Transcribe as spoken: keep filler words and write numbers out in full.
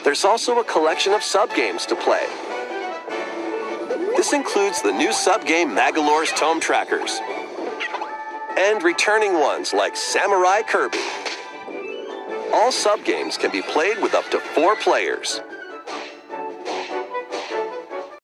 There's also a collection of sub-games to play. This includes the new sub-game Magolor's Tome Trackers, and returning ones like Samurai Kirby. All sub-games can be played with up to four players.